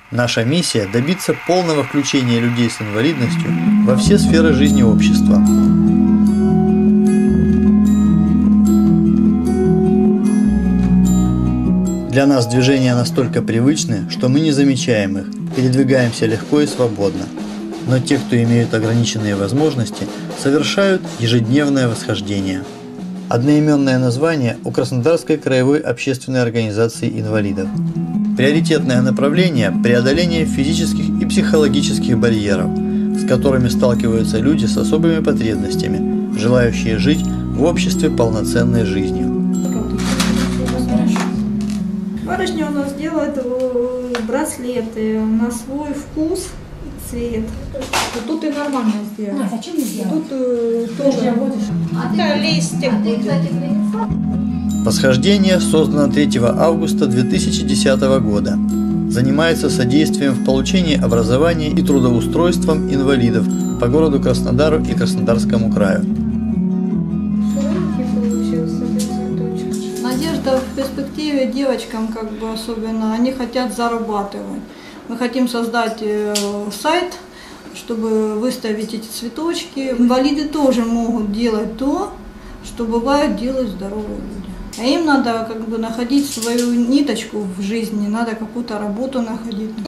Наша миссия – добиться полного включения людей с инвалидностью во все сферы жизни общества. Для нас движения настолько привычны, что мы не замечаем их, передвигаемся легко и свободно. Но те, кто имеют ограниченные возможности, совершают ежедневное восхождение. Одноименное название у Краснодарской краевой общественной организации инвалидов. Приоритетное направление – преодоление физических и психологических барьеров, с которыми сталкиваются люди с особыми потребностями, желающие жить в обществе полноценной жизнью. Барышня у нас делает браслеты на свой вкус и цвет. Тут и нормально сделать. А зачем не сделать? Тут тоже. Да, листик будет. Восхождение создано 3 августа 2010 года. Занимается содействием в получении образования и трудоустройством инвалидов по городу Краснодару и Краснодарскому краю. Надежда в перспективе девочкам, особенно, они хотят зарабатывать. Мы хотим создать сайт, чтобы выставить эти цветочки. Инвалиды тоже могут делать то, что бывает делают здоровые люди. А им надо находить свою ниточку в жизни, надо какую-то работу находить.